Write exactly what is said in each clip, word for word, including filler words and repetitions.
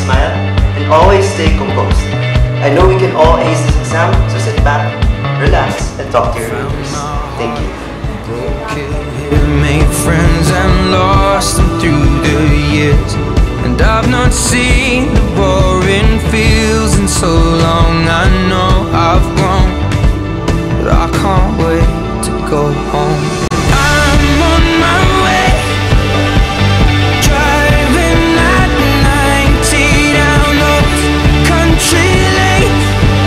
smile and always stay composed. I know we can all ace this exam, so sit back, relax, and talk to your leaders. Thank you. Made friends and lost them through the years, and I've not seen the boring fields in so long. I know I've grown, but I can't wait to go home. I'm on my way, driving at ninety down those country lanes,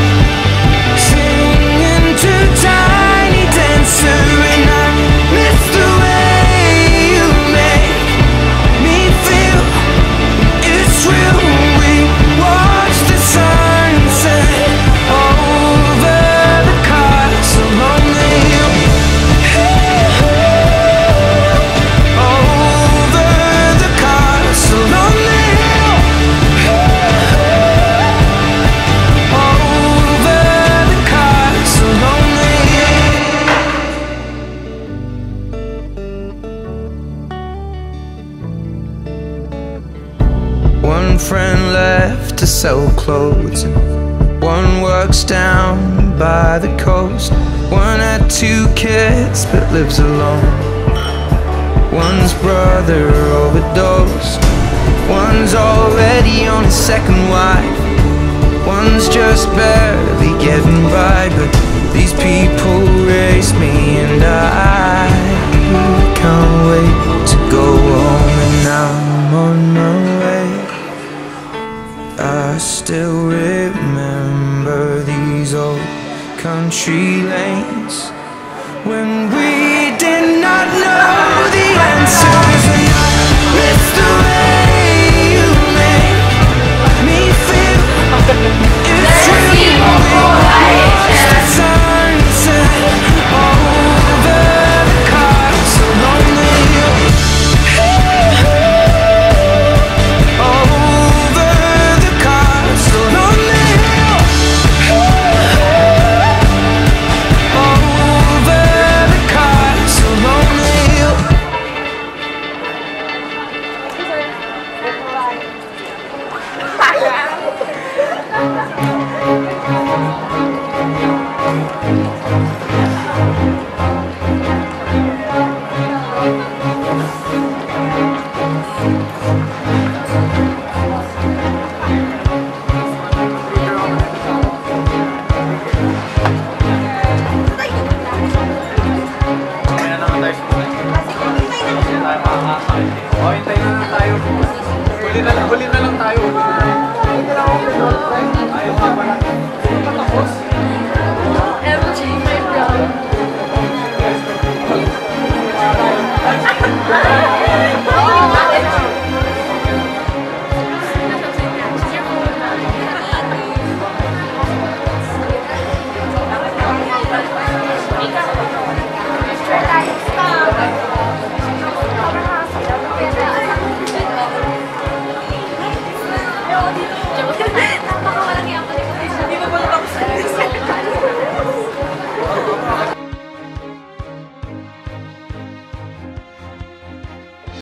singing to Tiny Dancer, and I miss the way you make me feel. It's real. We watch the sunset over the castle on the hill. Over the castle on the hill. Over the castle on the hill. One friend left to sell clothes, and one works down by the coast. One had two kids but lives alone. One's brother overdosed. One's already on his second wife. One's just barely getting by, but these people raise me, and I can't wait to go home. And I'm on my way. I still remember these old country lanes when we did not know the answers, and I miss the way you make me feel. It's real. Watch the sunset over the castle on the hill. Over the castle on the hill. Over the castle on the hill.